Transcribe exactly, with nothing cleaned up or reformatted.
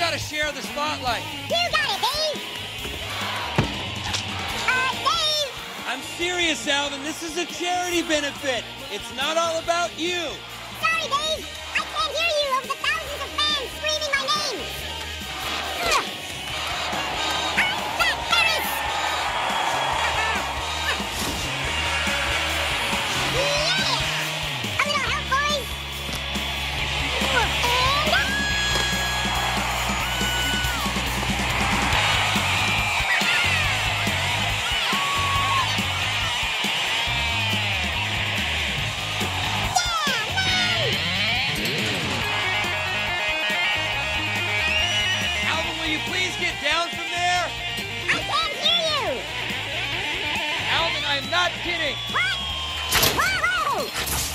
gotta share the spotlight. You got it, Dave. Uh, Dave. I'm serious, Alvin. This is a charity benefit. It's not all about you. Sorry, Dave. I can't hear you over the thousands of fans screaming my name. Ugh. I'm Fat Ferris. Yeah! A little help, boys. And Alvin, will you please get down from there? I can't hear you. Alvin, I'm not kidding. What? Whoa!